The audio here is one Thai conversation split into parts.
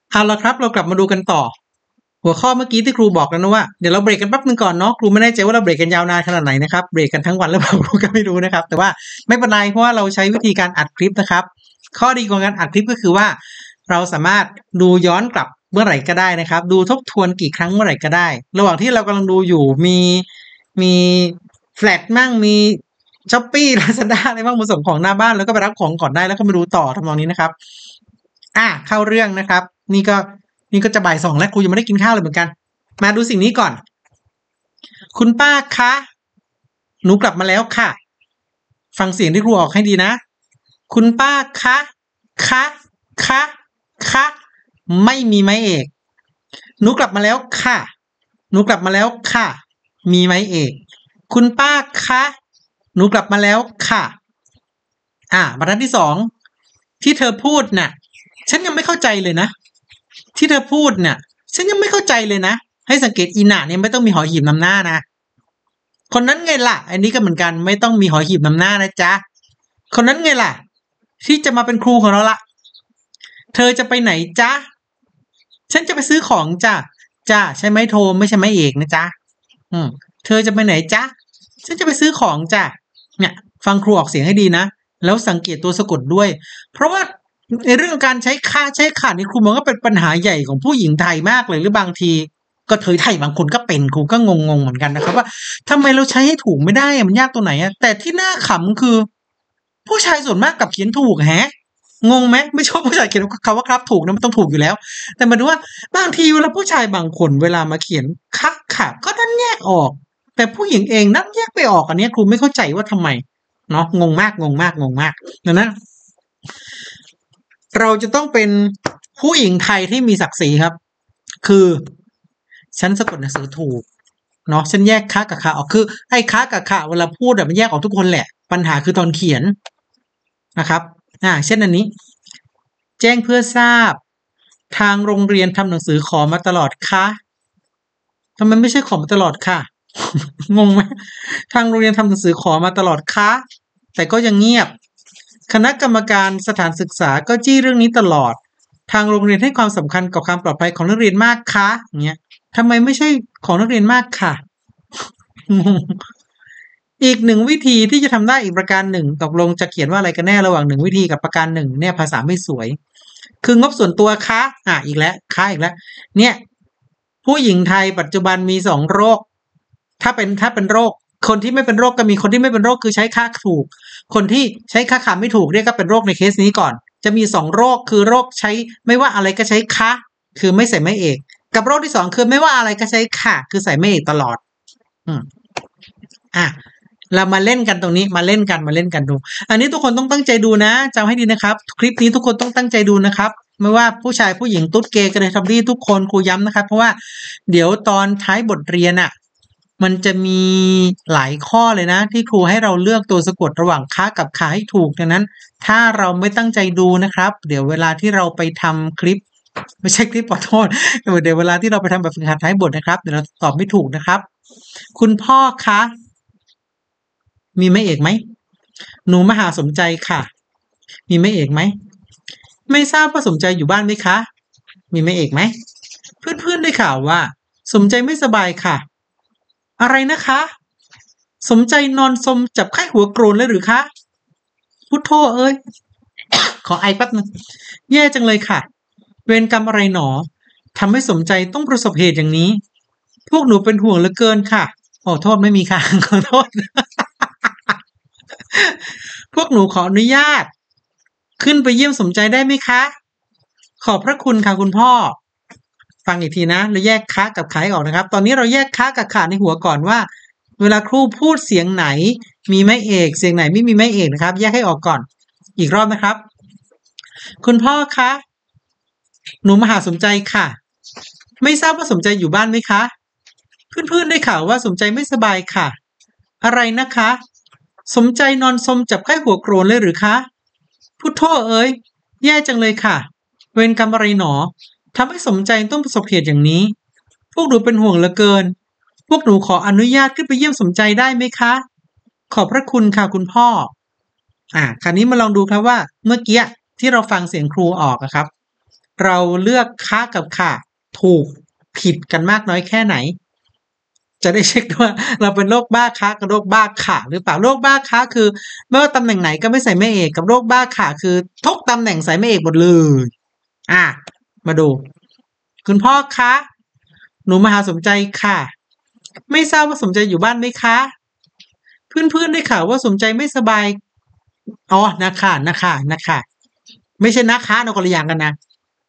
เอาละครับเรากลับมาดูกันต่อหัวข้อเมื่อกี้ที่ครูบอกแล้วนะว่าเดี๋ยวเราเบรกกันแป๊บนึงก่อนเนาะครูไม่แน่ใจว่าเราเบรกกันยาวนานขนาดไหนนะครับเบรกกันทั้งวันหรือเปล่าครูก็ไม่รู้นะครับแต่ว่าไม่เป็นไรเพราะว่าเราใช้วิธีการอัดคลิปนะครับข้อดีของการอัดคลิปก็คือว่าเราสามารถดูย้อนกลับเมื่อไหร่ก็ได้นะครับดูทบทวนกี่ครั้งเมื่อไหร่ก็ได้ระหว่างที่เรากำลังดูอยู่มีแฟลชมั่งมีช้อปปี้ลาซาด้าอะไรบ้างมาส่งของหน้าบ้านแล้วก็ไปรับของก่อนได้แล้วก็มาดูต่อทำนองนี้นะครับเข้าเรื่องนะครับนี่ก็จะบ่าย2แล้วครูยังไม่ได้กินข้าวเลยเหมือนกันมาดูสิ่งนี้ก่อนคุณป้าคะหนูกลับมาแล้วค่ะฟังเสียงที่ครูออกให้ดีนะคุณป้าคะคะไม่มีไม้เอกหนูกลับมาแล้วค่ะหนูกลับมาแล้วค่ะมีไม้เอกคุณป้าคะหนูกลับมาแล้วค่ะบรรทัดที่2ที่เธอพูดน่ะฉันยังไม่เข้าใจเลยนะที่เธอพูดเนี่ยฉันยังไม่เข้าใจเลยนะให้สังเกตอีน่ะเนี่ยไม่ต้องมีหอหีบนำหน้านะคนนั้นไงล่ะอันนี้ก็เหมือนกันไม่ต้องมีหอหีบนำหน้านะจ๊ะคนนั้นไงล่ะที่จะมาเป็นครูของเราละเธอจะไปไหนจ๊ะฉันจะไปซื้อของจ้ะใช่ไหมโทไม่ใช่ไหมเอกนะจ๊ะเธอจะไปไหนจ๊ะฉันจะไปซื้อของจ้ะเนี่ยฟังครูออกเสียงให้ดีนะแล้วสังเกตตัวสะกดด้วยเพราะว่าในเรื่องการใช้ค่าใช้ขาดนี่ครูมองว่าเป็นปัญหาใหญ่ของผู้หญิงไทยมากเลยหรือบางทีก็เทยไทยบางคนก็เป็นครูก็งงเหมือนกันนะครับว่าทำไมเราใช้ให้ถูกไม่ได้มันยากตัวไหนแต่ที่น่าขำคือผู้ชายส่วนมากกับเขียนถูกแฮะงงไหมไม่ชอบผู้ชายเขียนคำว่าครับถูกนะมันต้องถูกอยู่แล้วแต่มาดูว่าบางทีเวลาผู้ชายบางคนเวลามาเขียนคักค่ะก็นั่นแยกออกแต่ผู้หญิงเองนั่นแยกไปออกอันนี้ครูไม่เข้าใจว่าทำไมเนาะงงมากดังนั้นเราจะต้องเป็นผู้หญิงไทยที่มีศักดิ์ศรีครับคือฉันสะกดหนังสือถูกเนาะฉันแยกคะกับคะออกคือไอ้คะกับคะเวลาพูดมันแยกออกทุกคนแหละปัญหาคือตอนเขียนนะครับเช่นอันนี้แจ้งเพื่อทราบทางโรงเรียนทำหนังสือขอมาตลอดคะทำไมไม่ใช่ขอมาตลอดค่ะ งงไหมทางโรงเรียนทำหนังสือขอมาตลอดคะแต่ก็ยังเงียบคณะกรรมการสถานศึกษาก็จี้เรื่องนี้ตลอดทางโรงเรียนให้ความสำคัญกับความปลอดภัยของนักเรียนมากคะอย่างเงี้ยทำไมไม่ใช่ของนักเรียนมากค่ะงงอีกหนึ่งวิธีที่จะทำได้อีกประการหนึ่งตกลงจะเขียนว่าอะไรกันแน่ระหว่างหนึ่งวิธีกับประการหนึ่งเนี่ยภาษาไม่สวยคืองบส่วนตัวคะอีกแล้วคะอีกแล้วเนี่ยผู้หญิงไทยปัจจุบันมี2โรคถ้าเป็นโรคคนที่ไม่เป็นโรคก็มีคนที่ไม่เป็นโรคคือใช้ค่าถูกคนที่ใช้ค่าคำไม่ถูกเรียกก็เป็นโรคในเคสนี้ก่อนจะมี2โรคคือโรคใช้ไม่ว่าอะไรก็ใช้คะคือไม่ใส่ไม่เอกกับโรคที่2คือไม่ว่าอะไรก็ใช้ค่ะคือใส่ไม่เอกตลอดเรามาเล่นกันตรงนี้มาเล่นกันดูอันนี้ทุกคนต้องตั้งใจดูนะจำให้ดีนะครับคลิปนี้ทุกคนต้องตั้งใจดูนะครับไม่ว่าผู้ชายผู้หญิงตุ๊ดเกย์กระเทยทอมดี้ทุกคนครูย้ำนะครับเพราะว่าเดี๋ยวตอนท้ายบทเรียนมันจะมีหลายข้อเลยนะที่ครูให้เราเลือกตัวสะกดระหว่างคะกับขาให้ถูกดังนั้นถ้าเราไม่ตั้งใจดูนะครับเดี๋ยวเวลาที่เราไปทำคลิปไม่ใช่คลิปขอโทษเดี๋ยวเวลาที่เราไปทำแบบฝึกหัดท้ายบทนะครับเดี๋ยวเราตอบไม่ถูกนะครับคุณพ่อคะมีไม้เอกไหมหนูมาหาสมใจค่ะมีไม้เอกไหมไม่ทราบว่าสมใจอยู่บ้านไหมคะมีไม้เอกไหมเพื่อนๆได้ข่าวว่าสมใจไม่สบายค่ะอะไรนะคะสมใจนอนสมจับไข้หัวโกรนเลยหรือคะพุทโธเอ้ย ขอไอแป๊บนึงแย่จังเลยค่ะเวรกรรมอะไรหนอทำให้สมใจต้องประสบเหตุอย่างนี้พวกหนูเป็นห่วงเหลือเกินค่ะโทษไม่มีค่ะ ขอโทษ พวกหนูขออนุญาตขึ้นไปเยี่ยมสมใจได้ไหมคะขอบพระคุณค่ะคุณพ่อฟังอีกทีนะเราแยกคะกับขายออกนะครับตอนนี้เราแยกคะกับขาในหัวก่อนว่าเวลาครูพูดเสียงไหนมีไม้เอกเสียงไหนไม่มีไม้เอกนะครับแยกให้ออกก่อนอีกรอบนะครับคุณพ่อคะหนูมาหาสมใจค่ะไม่ทราบว่าสมใจอยู่บ้านไหมคะเพื่อนๆได้ข่าวว่าสมใจไม่สบายค่ะอะไรนะคะสมใจนอนสมจับไข้หัวโกรนเลยหรือคะพุทโธเอ้ยแย่จังเลยค่ะเวรกรรมอะไรหนอทำให้สมใจต้องประสบเหตุอย่างนี้พวกหนูเป็นห่วงเหลือเกินพวกหนูขออนุญาตขึ้นไปเยี่ยมสมใจได้ไหมคะขอบพระคุณค่ะคุณพ่อคราวนี้มาลองดูครับว่าเมื่อกี้ที่เราฟังเสียงครูออกครับเราเลือกคะกับค่ะถูกผิดกันมากน้อยแค่ไหน จะได้เช็คว่าเราเป็นโรคบ้าคะกับโรคบ้าค่ะหรือเปล่าโรคบ้าคะคือไม่ว่าตำแหน่งไหนก็ไม่ใส่แม่เอกกับโรคบ้าค่ะคือทุกตำแหน่งใส่แม่เอกหมดเลยมาดู คุณพ่อคะหนูมาหาสมใจค่ะ ไม่ทราบว่าสมใจอยู่บ้านไหมคะเพื่อนๆได้ข่าวว่าสมใจไม่สบายอ๋อนะคะไม่ใช่นะคะเราคนละอย่างกันนะ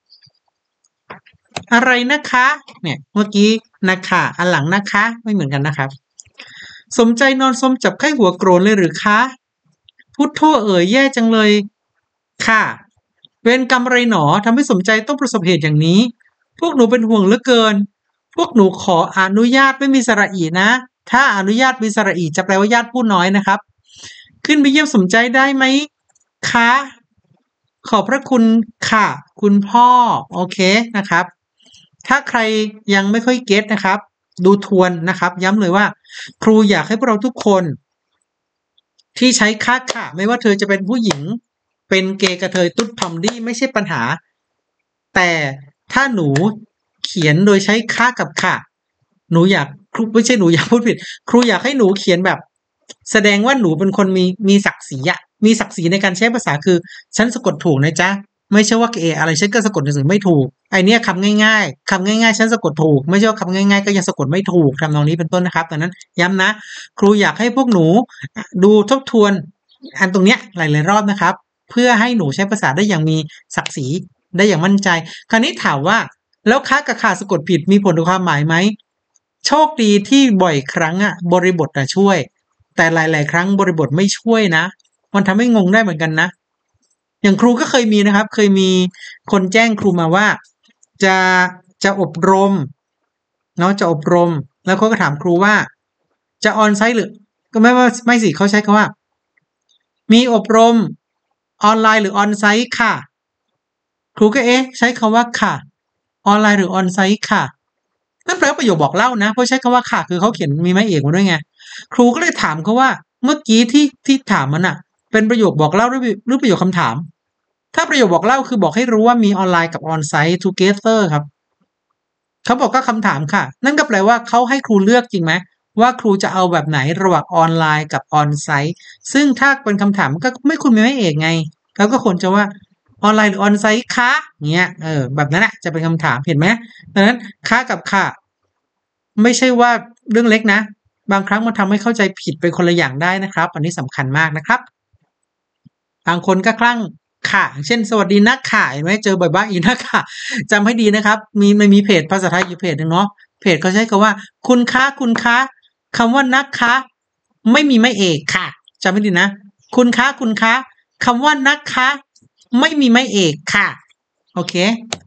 อะไรนะคะ เนี่ยเมื่อกี้นะคะอันหลังนะคะไม่เหมือนกันนะครับสมใจนอนสมจับไข้หัวโกรนเลยหรือคะพุทโธแย่จังเลยค่ะเวรกรรมอะไรหนอทำให้สมใจต้องประสบเหตุอย่างนี้พวกหนูเป็นห่วงเหลือเกินพวกหนูขออนุญาตไม่มีสระอีนะถ้าอนุญาตมีสระอีจะแปลว่าญาติผู้น้อยนะครับขึ้นไปเยี่ยมสมใจได้ไหมคะขอบพระคุณค่ะคุณพ่อโอเคนะครับถ้าใครยังไม่ค่อยเก็ตนะครับดูทวนนะครับย้ำเลยว่าครูอยากให้พวกเราทุกคนที่ใช้ค่ะไม่ว่าเธอจะเป็นผู้หญิงเป็นเกย์กระเทยตุ๊ดทอมดี้ไม่ใช่ปัญหาแต่ถ้าหนูเขียนโดยใช้กับค่ะหนูอยากครูไม่ใช่หนูอยากพูดผิดครูอยากให้หนูเขียนแบบแสดงว่าหนูเป็นคนมีศักดิ์ศรีอะมีศักดิ์ศรีในการใช้ภาษาคือฉันสะกดถูกนะจ๊ะไม่ใช่ว่าอะไรฉันก็สะกดหนังสือไม่ถูกไอเนี้ยคำง่ายๆคำง่ายๆฉันสะกดถูกไม่ใช่ว่าคำง่ายๆก็ยังสะกดไม่ถูกทำนองนี้เป็นต้นนะครับดังนั้นย้ำนะครูอยากให้พวกหนูดูทบทวนอันตรงเนี้ยหลายๆรอบนะครับเพื่อให้หนูใช้ภาษาได้อย่างมีศักดิ์ศรีได้อย่างมั่นใจคราวนี้ถามว่าแล้วคะกับขาสะกดผิดมีผลต่อความหมายไหมโชคดีที่บ่อยครั้งอะบริบทอะช่วยแต่หลายๆครั้งบริบทไม่ช่วยนะมันทำให้งงได้เหมือนกันนะอย่างครูก็เคยมีนะครับเคยมีคนแจ้งครูมาว่าจะจะอบรมเนาะจะอบรมแล้วเขาก็ถามครูว่าจะออนไซต์หรือก็ไม่สิเขาใช้คำว่ามีอบรมออนไลน์หรือออนไซต์ค่ะครูก็ใช้คำว่าค่ะออนไลน์หรือออนไซต์ค่ะนั่นแปลว่าประโยคบอกเล่านะเพราะใช้คำว่าค่ะคือเขาเขียนมีไม้เอกมาด้วยไงครูก็เลยถามเขาว่าเมื่อกี้ที่ถามมันอะเป็นประโยคบอกเล่าหรือประโยคคำถามถ้าประโยคบอกเล่าคือบอกให้รู้ว่ามีออนไลน์กับออนไซต์ together ครับเขาบอกก็คำถามค่ะนั่นก็แปลว่าเขาให้ครูเลือกจริงไหมว่าครูจะเอาแบบไหนระหว่างออนไลน์กับออนไซต์ซึ่งถ้าเป็นคำถามก็ไม่คุณไม่เอกไงแล้วก็ควรจะว่าออนไลน์หรือออนไซต์คะเงี้ยแบบนั้นแหละจะเป็นคำถามเห็นไหมดังนั้นคะกับค่ะไม่ใช่ว่าเรื่องเล็กนะบางครั้งมันทำให้เข้าใจผิดเป็นคนละอย่างได้นะครับอันนี้สำคัญมากนะครับบางคนก็คลั่งค่ะเช่นสวัสดีนักข่าเห็นไหมเจอบ่อยๆอีกนักข่าจำให้ดีนะครับมันมีเพจภาษาไทยอยู่เพจหนึ่งเนาะเพจเขาใช้คำว่าคุณคะคำว่านักคะไม่มีไม่เอกค่ะจำให้ดีนะคุณคะคำว่านักคะไม่มีไม่เอกค่ะโอเค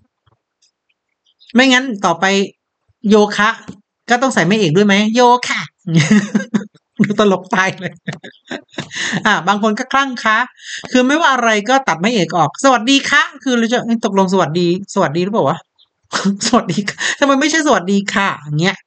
ไม่งั้นต่อไปโยคะก็ต้องใส่ไม่เอกด้วยไหมโยค่ะดูตลกตายเลยบางคนก็คลั่งคะคือไม่ว่าอะไรก็ตัดไม่เอกออกสวัสดีค่ะคือเราจะตกลงสวัสดีหรือเปล่าวะสวัสดีค่ะทำไมไม่ใช่สวัสดีค่ะอย่างเงี้ย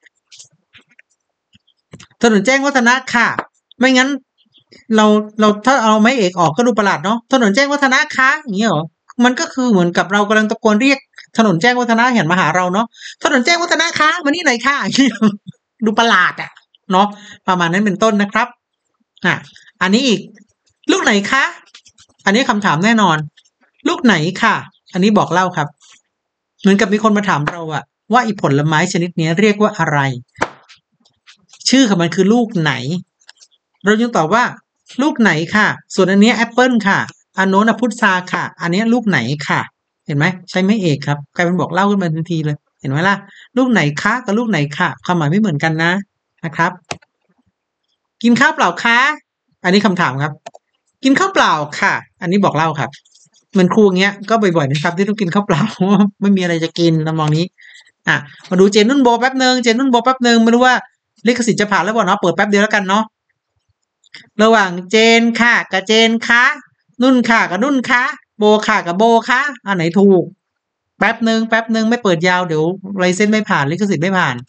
ถนนแจ้งวัฒนะค่ะไม่งั้นเราถ้าเอาไม่เอกออกก็ดูประหลาดเนาะถนนแจ้งวัฒนะค่ะอย่างเงี้ยเหรอมันก็คือเหมือนกับเรากำลังตะโกนเรียกถนนแจ้งวัฒนะเห็นมาหาเราเนาะถนนแจ้งวัฒนะคะมานี่หน่อยค่ะดูประหลาดเนาะประมาณนั้นเป็นต้นนะครับอันนี้อีกลูกไหนคะอันนี้คำถามแน่นอนลูกไหนค่ะอันนี้บอกเล่าครับเหมือนกับมีคนมาถามเราว่าอีผลไม้ชนิดนี้เรียกว่าอะไรชื่อของมันคือลูกไหนเราจึงตอบว่าลูกไหนค่ะส่วนอันนี้แอปเปิลค่ะอันโน้นพุทราค่ะอันนี้ลูกไหนค่ะเห็นไหมใช้ไม่เอกครับกลายเป็นบอกเล่าขึ้นมาทันทีเลยเห็นไหมล่ะลูกไหนคะกับลูกไหนค่ะความหมายไม่เหมือนกันนะครับกินข้าวเปล่าคะอันนี้คำถามครับกินข้าวเปล่าค่ะอันนี้บอกเล่าครับเหมือนครูเงี้ยก็บ่อยๆนะครับที่ต้องกินข้าวเปล่าไม่มีอะไรจะกินมองนี้มาดูเจนนุ่นโบแป๊บนึงไม่รู้ว่าลิขสิทธิ์จะผ่านแล้วเปล่าเนาะเปิดแป๊บเดียวแล้วกันเนาะระหว่างเจนค่ะกับเจนคะนุ่นค่ะกับนุ่นคะโบค่ะกับโบคะอันไหนถูกแป๊บนึงไม่เปิดยาวเดี๋ยวไลเซนส์ไม่ผ่านลิขสิทธิ์ไม่ผ่าน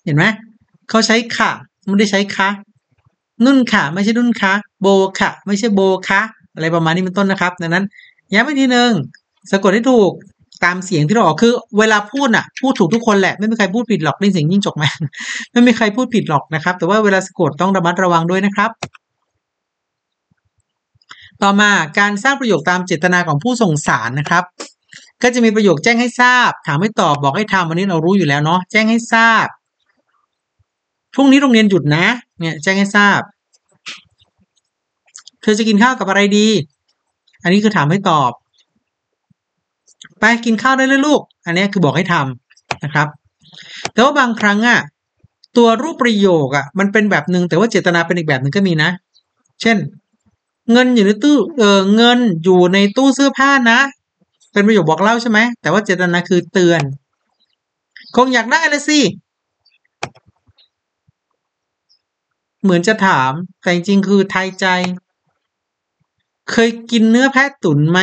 เห็นไหมเขาใช้ค่ะไม่ได้ใช้คะนุ่นค่ะไม่ใช่นุ่นคะโบค่ะไม่ใช่โบคะอะไรประมาณนี้เป็นต้นนะครับดังนั้นย้ำอีกทีนึงสะกดให้ถูกตามเสียงที่เราออกคือเวลาพูดน่ะพูดถูกทุกคนแหละไม่มีใครพูดผิดหรอกในเสียงยิ่งจกแม่ไม่มีใครพูดผิดหรอกนะครับแต่ว่าเวลาสะกดต้องระมัดระวังด้วยนะครับต่อมาการสร้างประโยคตามเจตนาของผู้ส่งสารนะครับก็จะมีประโยคแจ้งให้ทราบถามให้ตอบบอกให้ทำวันนี้เรารู้อยู่แล้วเนาะแจ้งให้ทราบพรุ่งนี้โรงเรียนหยุดนะเนี่ยแจ้งให้ทราบเธอจะกินข้าวกับอะไรดีอันนี้คือถามให้ตอบไปกินข้าวได้เลยลูกอันนี้คือบอกให้ทำนะครับแต่ว่าบางครั้งอ่ะตัวรูปประโยคอ่ะมันเป็นแบบหนึ่งแต่ว่าเจตนาเป็นอีกแบบหนึ่งก็มีนะเช่นเงินอยู่ในตู้เงินอยู่ในตู้เสื้อผ้านะเป็นประโยคบอกเล่าใช่ไหมแต่ว่าเจตนาคือเตือนคงอยากได้เลยสิเหมือนจะถามแต่จริงๆคือทายใจเคยกินเนื้อแพะตุ๋นไหม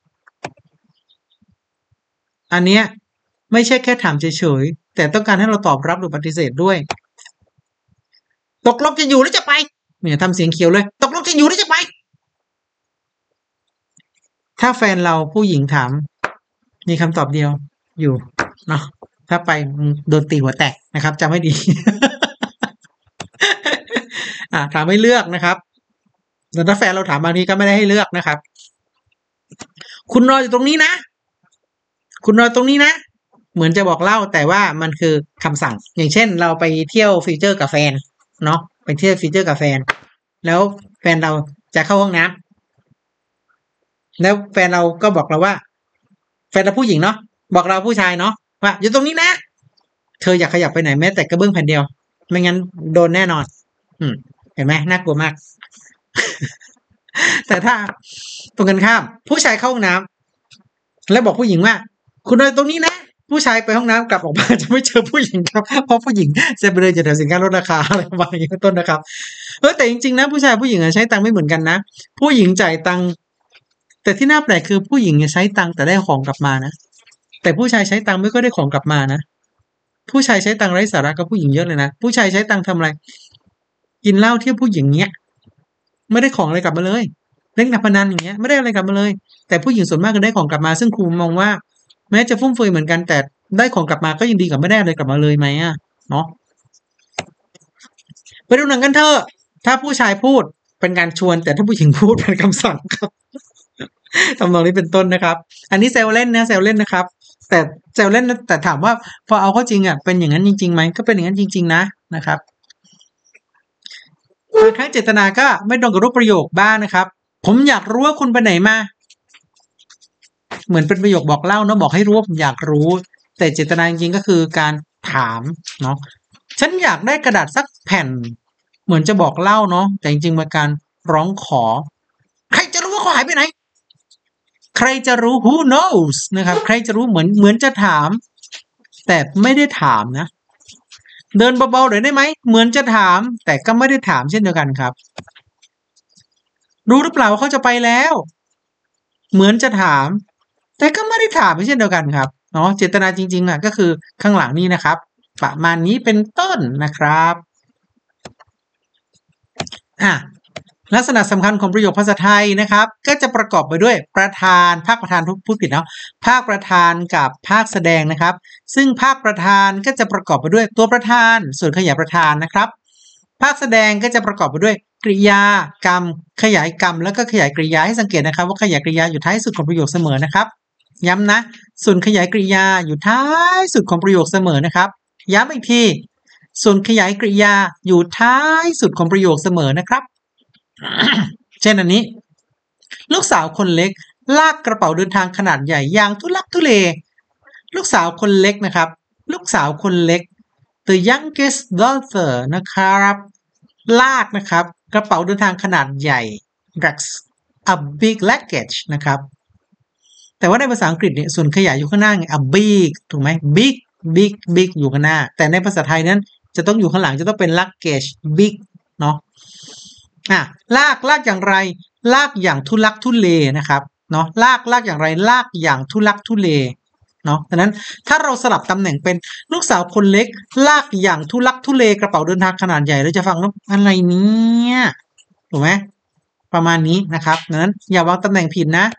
อันเนี้ยไม่ใช่แค่ถามเฉยๆแต่ต้องการให้เราตอบรับหรือปฏิเสธด้วยตกลงจะอยู่หรือจะไปเนี่ยทำเสียงเขียวเลยตกลงจะอยู่หรือจะไปถ้าแฟนเราผู้หญิงถามมีคำตอบเดียวอยู่เนาะถ้าไปโดนตีหัวแตกนะครับจำให้ดี ถามให้เลือกนะครับแต่ถ้าแฟนเราถามบางทีก็ไม่ได้ให้เลือกนะครับคุณรออยู่ตรงนี้นะคุณรอตรงนี้นะเหมือนจะบอกเล่าแต่ว่ามันคือคำสั่งอย่างเช่นเราไปเที่ยวฟีเจอร์กับแฟนเนาะไปเที่ยวฟีเจอร์กับแฟนแล้วแฟนเราจะเข้าห้องน้ำแล้วแฟนเราก็บอกเราว่าแฟนเราผู้หญิงเนาะบอกเราผู้ชายเนาะว่าอยู่ตรงนี้นะเธออยากขยับไปไหนแม้แต่กระเบื้องแผ่นเดียวไม่งั้นโดนแน่นอนเห็นไหมน่ากลัวมาก แต่ถ้าตรงกันข้ามผู้ชายเข้าห้องน้ำแล้วบอกผู้หญิงว่าคุณเดินตรงนี้นะผู้ชายไปห้องน้ำกลับออกมาจะไม่เจอผู้หญิงครับเพราะผู้หญิงจะไปเลยจะแถวสินค้าลดราคาอะไรประมาณนี้เป็นต้นนะครับแต่จริงๆนะผู้ชายผู้หญิงใช้ตังค์ไม่เหมือนกันนะผู้หญิงจ่ายตังค์แต่ที่น่าแปลกคือผู้หญิงใช้ตังค์แต่ได้ของกลับมานะแต่ผู้ชายใช้ตังค์ไม่ก็ได้ของกลับมานะผู้ชายใช้ตังค์ไร้สาระกับผู้หญิงเยอะเลยนะผู้ชายใช้ตังค์ทำอะไรกินเหล้าเที่ยวผู้หญิงเนี้ยไม่ได้ของอะไรกลับมาเลยเล่นการพนันอย่างเงี้ยไม่ได้อะไรกลับมาเลยแต่ผู้หญิงส่วนมากก็ได้ของกลับมาซึ่งครูมองว่าแม้จะฟุ่มเฟือยเหมือนกันแต่ได้ของกลับมาก็ยังดีกว่าไม่ได้อะไรกลับมาเลยไหมเนาะไปดูหนังกันเถอะถ้าผู้ชายพูดเป็นการชวนแต่ถ้าผู้หญิงพูดเป็นคำสั่งครับทำนองนี้เป็นต้นนะครับอันนี้แซวเล่นนะแซวเล่นนะครับแต่แซวเล่นแต่ถามว่าพอเอาเข้าจริงเป็นอย่างนั้นจริงๆไหมก็เป็นอย่างนั้นจริงๆนะครับบางครั้งเจตนาก็ไม่ตรงกับรูปประโยคบ้างนะครับผมอยากรู้ว่าคุณไปไหนมาเหมือนเป็นประโยคบอกเล่าเนาะบอกให้รู้ว่าผมอยากรู้แต่เจตนาจริงๆก็คือการถามเนาะฉันอยากได้กระดาษสักแผ่นเหมือนจะบอกเล่าเนาะแต่จริงๆเป็นการร้องขอใครจะรู้ว่าเขาหายไปไหนใครจะรู้ who knows นะครับใครจะรู้เหมือนจะถามแต่ไม่ได้ถามนะเดินเบาๆหน่อยได้ไหมเหมือนจะถามแต่ก็ไม่ได้ถามเช่นเดียวกันครับรู้หรือเปล่าว่าเขาจะไปแล้วเหมือนจะถามแต่ก็ไม่ได้ถามเช่นเดียวกันครับเนาะเจตนาจริงๆก็คือข้างหลังนี้นะครับประมาณนี้เป็นต้นนะครับลักษณะสำคัญของประโยคภาษาไทยนะครับก็จะประกอบไปด้วยประธานภาคประธานพูดผิดเนาะภาคประธานกับภาคแสดงนะครับซึ่งภาคประธานก็จะประกอบไปด้วยตัวประธานส่วนขยายประธานนะครับภาคแสดงก็จะประกอบไปด้วยกริยากรรมขยายกรรมแล้วก็ขยายกริยาให้สังเกตนะครับว่าขยายกริยาอยู่ท้ายสุดของประโยคเสมอนะครับย้ำนะส่วนขยายกริยาอยู่ท้ายสุดของประโยคเสมอนะครับย้ำอีกทีส่วนขยายกริยาอยู่ท้ายสุดของประโยคเสมอนะครับเช่นอันนี้ลูกสาวคนเล็กลากกระเป๋าเดินทางขนาดใหญ่อย่างทุลักทุเลลูกสาวคนเล็กนะครับลูกสาวคนเล็ก the youngest daughter นะครับลากนะครับกระเป๋าเดินทางขนาดใหญ่ drags a big luggage นะครับแต่ว่าในภาษาอังกฤษเนี่ยส่วนขยายอยู่ข้างหน้าไง a big ถูกไหม big อยู่ข้างหน้าแต่ในภาษาไทยนั้นจะต้องอยู่ข้างหลังจะต้องเป็น luggage big เนาะลากอย่างไรลากอย่างทุลักทุเลนะครับเนาะลากอย่างไรลากอย่างทุลักทุเลเนาะดังนั้นถ้าเราสลับตำแหน่งเป็นลูกสาวคนเล็กลากอย่างทุลักทุเลกระเป๋าเดินทางขนาดใหญ่เราจะฟังแล้วอะไรเนี่ยถูกไหมประมาณนี้นะครับดังนั้นอย่าวางตำแหน่งผิดนะ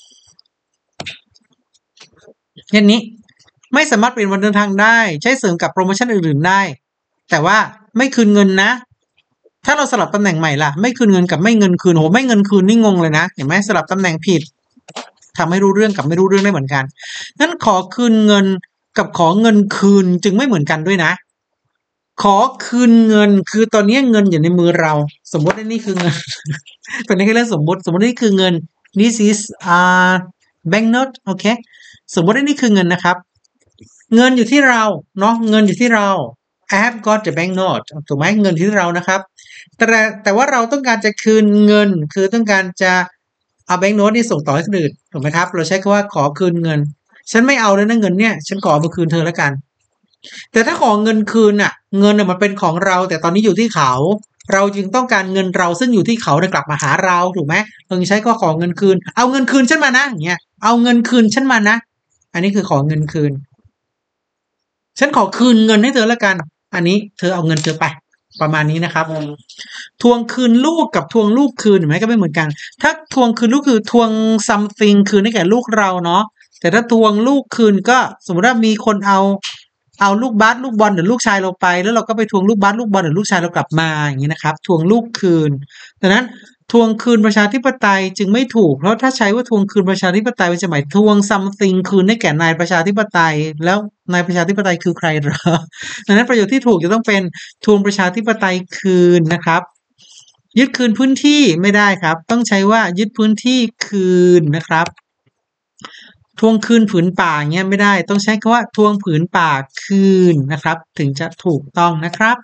เช่นนี้ไม่สามารถเปลี่ยนวันเดินทางได้ใช้เสริมกับโปรโมชั่นอื่นๆได้แต่ว่าไม่คืนเงินนะถ้าเราสลับตำแหน่งใหม่ล่ะไม่คืนเงินกับไม่เงินคืนโหไม่เงินคืนนี่งงเลยนะเห็นไหมสลับตำแหน่งผิดทำให้รู้เรื่องกับไม่รู้เรื่องได้เหมือนกันนั้นขอคืนเงินกับขอเงินคืนจึงไม่เหมือนกันด้วยนะขอคืนเงินคือตอนนี้เงินอยู่ในมือเราสมมติว่านี่คือเงิน เป็นแค่เรื่องสมมตินี่คือเงิน this is bank note โอเคสมมติว่านี่คือเงินนะครับเงินอยู่ที่เราเนาะเงินอยู่ที่เรา I have got the bank note ถูกไหมเงินที่เรานะครับแต่ว่าเราต้องการจะคืนเงินคือต้องการจะเอาแบงก์โน้ตนี่ส่งต่อให้คนอื่นถูกไหมครับเราใช้คำว่าขอคืนเงินฉันไม่เอาเลยนะเงินเนี่ยฉันขอมาคืนเธอแล้วกันแต่ถ้าขอเงินคืนน่ะเงินน่ะมันเป็นของเราแต่ตอนนี้อยู่ที่เขาเราจึงต้องการเงินเราซึ่งอยู่ที่เขากลับมาหาเราถูกไหมเราใช้ก็ขอเงินคืนเอาเงินคืนฉันมานะอย่างเงี้ยเอาเงินคืนฉันมานะอันนี้คือขอเงินคืนฉันขอคืนเงินให้เธอแล้วกันอันนี้เธอเอาเงินเธอไปประมาณนี้นะครับทวงคืนลูกกับทวงลูกคืนเห็นไหมก็ไม่เหมือนกันถ้าทวงคืนลูกคือทวง something คืนให้แก่ลูกเราเนาะแต่ถ้าทวงลูกคืนก็สมมติว่ามีคนเอาลูกบาสลูกบอลหรือลูกชายเราไปแล้วเราก็ไปทวงลูกบาสลูกบอลหรือลูกชายเรากลับมาอย่างนี้นะครับทวงลูกคืนดังนั้นทวงคืนประชาธิปไตยจึงไม่ถูกเพราะถ้าใช้ว่าทวงคืนประชาธิปไตยมันจะหมายทวง something คืนให้แก่นายประชาธิปไตยแล้วนายประชาธิปไตยคือใครเหรอดังนั้นประโยคที่ถูกจะต้องเป็นทวงประชาธิปไตยคืนนะครับยึดคืนพื้นที่ไม่ได้ครับต้องใช้ว่ายึดพื้นที่คืนนะครับทวงคืนผืนป่าเงี้ยไม่ได้ต้องใช้คำว่าทวงผืนป่าคืนนะครับถึงจะถูกต้องนะครับ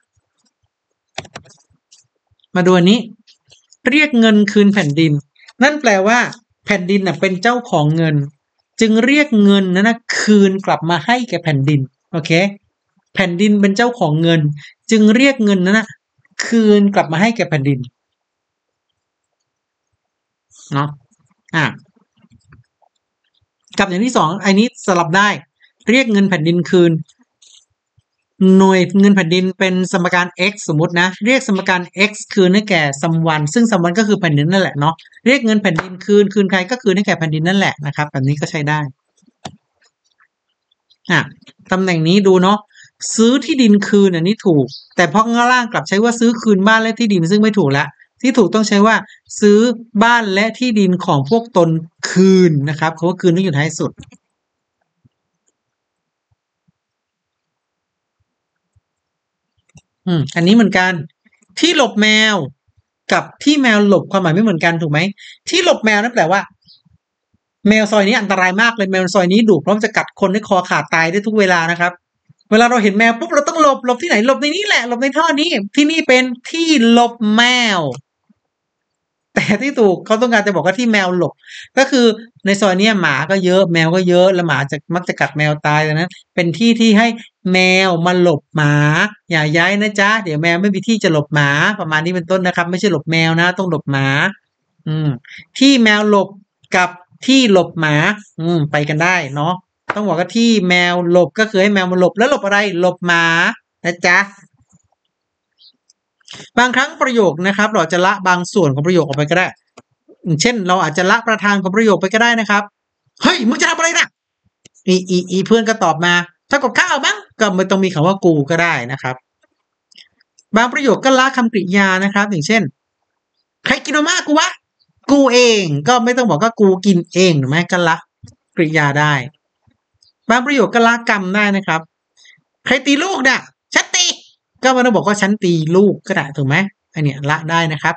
มาดูอันนี้เรียกเงินคืนแผ่นดินนั่นแปลว่าแผ่นดินเป็นเจ้าของเงินจึงเรียกเงินนั้นคืนกลับมาให้แก่แผ่นดินโอเคแผ่นดินเป็นเจ้าของเงินจึงเรียกเงินนั้นคืนกลับมาให้แก่แผ่นดินเนาะกับอย่างที่สองอันนี้สลับได้เรียกเงินแผ่นดินคืนหน่วยเงินแผ่นดินเป็นสมการ x สมมตินะเรียกสมการ x คืนให้แก่ someone ซึ่ง someone ก็คือแผ่นดินนั่นแหละเนาะเรียกเงินแผ่นดินคืนใครก็คืนให้แก่แผ่นดินนั่นแหละนะครับแบบนี้ก็ใช้ได้ตำแหน่งนี้ดูเนาะซื้อที่ดินคืนอันนี้ถูกแต่พอข้างล่างกลับใช้ว่าซื้อคืนบ้านและที่ดินซึ่งไม่ถูกแล้วที่ถูกต้องใช้ว่าซื้อบ้านและที่ดินของพวกตนคืนนะครับเพราะว่าคืนต้องอยู่ท้ายสุดอันนี้เหมือนกันที่หลบแมวกับที่แมวหลบความหมายไม่เหมือนกันถูกไหมที่หลบแมวนั่นแปลว่าแมวซอยนี้อันตรายมากเลยแมวซอยนี้ดุเพราะมันจะกัดคนให้คอขาดตายได้ทุกเวลานะครับเวลาเราเห็นแมวปุ๊บเราต้องหลบที่ไหนหลบในนี้แหละหลบในท่อนี้ที่นี่เป็นที่หลบแมวแต่ที่ถูกเขาต้องการจะบอกว่าที่แมวหลบก็คือในซอยนี้หมาก็เยอะแมวก็เยอะแล้วหมาจะมักจะกัดแมวตายดังนั้นเป็นที่ที่ให้แมวมาหลบหมาอย่าย้ายนะจ๊ะเดี๋ยวแมวไม่มีที่จะหลบหมาประมาณนี้เป็นต้นนะครับไม่ใช่หลบแมวนะต้องหลบหมาที่แมวหลบกับที่หลบหมาไปกันได้เนาะต้องบอกว่าที่แมวหลบก็คือให้แมวมาหลบแล้วหลบอะไรหลบหมานะจ๊ะบางครั้งประโยคนะครับเราจะละบางส่วนของประโยคออกไปก็ได้เช่นเราอาจจะละประธานของประโยคไปก็ได้นะครับเฮ้ยมึงจะทำอะไรนะอีเพื่อนก็ตอบมาถ้ากับข้าวบ้างก็ไม่ต้องมีคำว่ากูก็ได้นะครับบางประโยคก็ละคำกริยานะครับอย่างเช่นใครกินมาม่ากูวะกูเองก็ไม่ต้องบอกว่ากูกินเองถูกไหมก็ละกริยาได้บางประโยคก็ละกรรมได้นะครับใครตีลูกเนี่ยฉันตีก็ไม่ต้องบอกว่าฉันตีลูกก็ได้ถูกไหมอันเนี้ยละได้นะครับ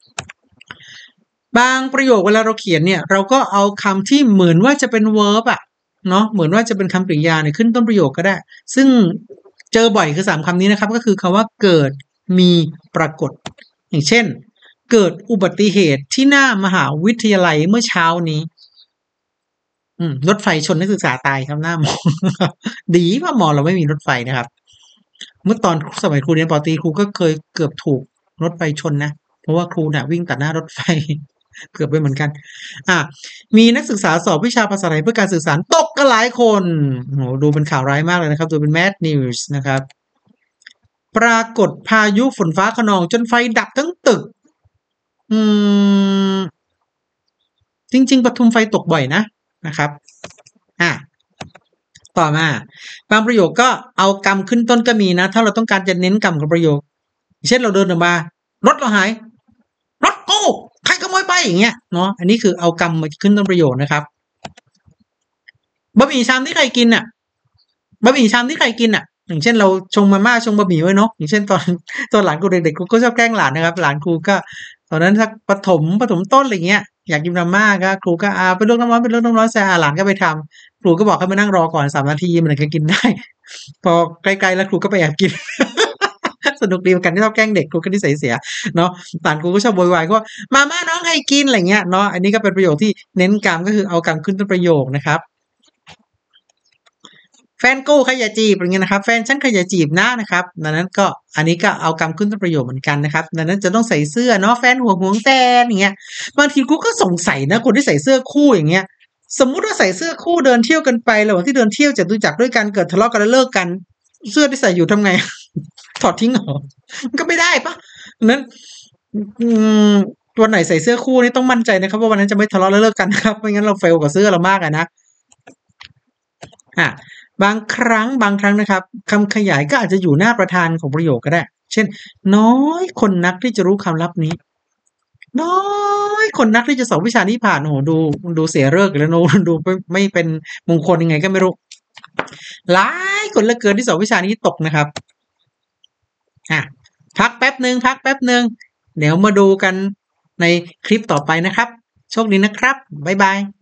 บางประโยคเวลาเราเขียนเนี่ยเราก็เอาคำที่เหมือนว่าจะเป็น verb เนาะเหมือนว่าจะเป็นคำกริยาเนี่ยขึ้นต้นประโยคก็ได้ซึ่งเจอบ่อยคือ3คำนี้นะครับก็คือคำว่าเกิดมีปรากฏอย่างเช่นเกิดอุบัติเหตุที่หน้ามหาวิทยาลัยเมื่อเช้านี้รถไฟชนนักศึกษาตายครับหน้ามอดีว่ามอเราไม่มีรถไฟนะครับเมื่อตอนสมัยครูเรียนป.ตรีครูก็เคยเกือบถูกรถไฟชนนะเพราะว่าครูน่ะวิ่งตัดหน้ารถไฟเกือบไปเหมือนกันมีนักศึกษาสอบวิชาภาษาไทยเพื่อการสื่อสารตกกันหลายคนโหดูเป็นข่าวร้ายมากเลยนะครับดูเป็นแมสนิวส์นะครับปรากฏพายุฝนฟ้าคะนองจนไฟดับทั้งตึกอืมจริงๆปทุมไฟตกบ่อยนะครับต่อมาบางประโยคก็เอากรรมขึ้นต้นก็มีนะถ้าเราต้องการจะเน้นกรรมกับประโยคเช่นเราเดินออกมารถเราหายรถกูใครขโมยไปอย่างเงี้ยเนาะอันนี้คือเอากรรมมาขึ้นต้นประโยคนะครับบะหมี่ชามที่ใครกินอ่ะบะหมี่ชามที่ใครกินอ่ะอย่างเช่นเราชงมาม่าชงบะหมี่ไว้เนาะอย่างเช่นตอนหลานกูเด็กๆกูก็ชอบแกล้งหลานนะครับหลานครูก็ตอนนั้นสักประถมต้นอะไรเงี้ยอยากกินมาม่าก็ครูก็เป็นเรื่องน้ำร้อนเป็นเรื่องน้ำร้อนแซ่หลานก็ไปทำครูก็บอกให้มานั่งรอก่อน3 นาทีมันถึงจะกินได้พอใกล้ๆแล้วครูก็ไปแอบกินสนุกดีเหมือนกันที่ชอบแกล้งเด็กครูก็นิสัยเสียเนาะหลานครูก็ชอบโวยวายว่ามาม่าน้องให้กินอะไรเงี้ยเนาะอันนี้ก็เป็นประโยคที่เน้นกรรมก็คือเอากรรมขึ้นต้นประโยคนะครับแฟนกูใครอย่าจีบอะไรเงี้ยนะครับแฟนฉันใครอย่าจีบนะครับดังนั้นก็อันนี้ก็เอากรรมขึ้นต้นประโยคเหมือนกันนะครับดังนั้นจะต้องใส่เสื้อเนาะแฟนห่วงแฟนอย่างเงี้ยบางทีกูก็สงสัยนะคนที่ใส่เสื้อคู่อย่างเงี้ยสมมุติว่าใส่เสื้อคู่เดินเที่ยวกันไประหว่างที่เดินเที่ยวจตุจักรด้วยกันเกิดทะเลาะกันแล้วเลิกกันเสื้อที่ใส่อยู่ทำไงถอดทิ้งเหรอมันก็ไม่ได้ปะนั้นวันไหนใส่เสื้อคู่นี่ต้องมั่นใจนะครับว่าวันนั้นจะไม่ทะเลาะแล้วเลิกกันนะครับไม่งั้นเราเฟลกับเสื้อเรามากนะบางครั้งนะครับคำขยายก็อาจจะอยู่หน้าประธานของประโยคก็ได้เช่นน้อยคนนักที่จะรู้คำลับนี้น้อยคนนักที่จะสอบวิชานี้ผ่านโอ้โหดูเสียเลิกแล้วดูไม่เป็นมงคลยังไงก็ไม่รู้หลายคนเหลือเกินที่สอบวิชานี้ตกนะครับพักแป๊บหนึ่งเดี๋ยวมาดูกันในคลิปต่อไปนะครับโชคดีนะครับบ๊ายบาย